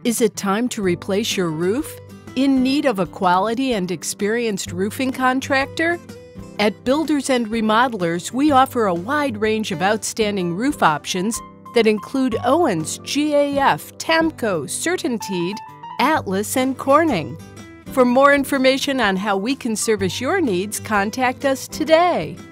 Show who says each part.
Speaker 1: Is it time to replace your roof? In need of a quality and experienced roofing contractor? At Builders and Remodelers, we offer a wide range of outstanding roof options that include Owens, GAF, Tamco, CertainTeed, Atlas, and Corning. For more information on how we can service your needs, contact us today.